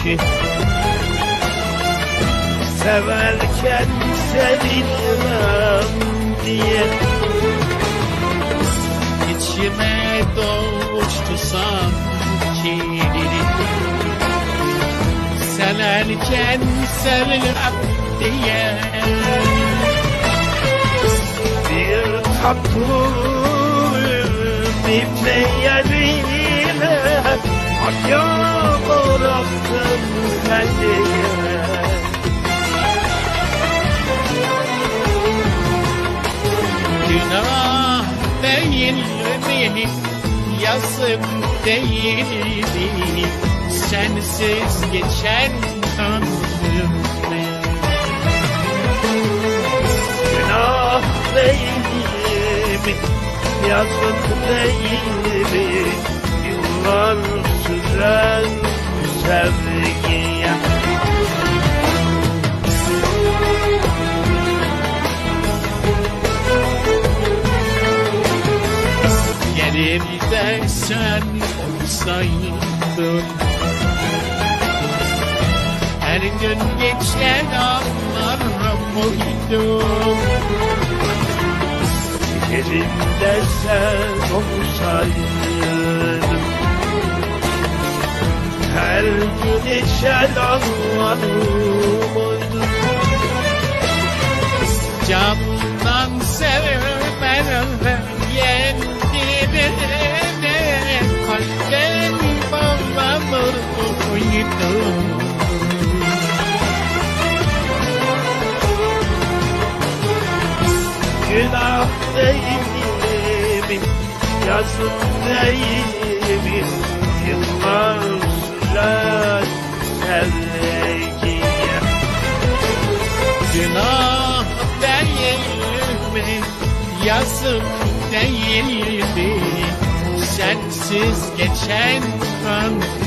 ki severken sevilmem diye içime doğuştu sanki severken sevilmem diye bir tatlı bir meyeriyle akya bıraktım kendime. Günah değil mi, yazık değil mi, sensiz geçen ömrüm. Günah değil mi, yazık değil mi, yıllar süren sevgiye. Yerimde sen olsaydın, her gün geçen anlar muydun? Yerimde sen olsaydın, her gün geçen anlar muydun? Candan sevmem yendiğine kalpten bağlanır muydun? Günah değil mi, yazık değil mi, yıllar süren sevgiye. Günah değil mi, yazık değil mi, sensiz geçen ömrüm.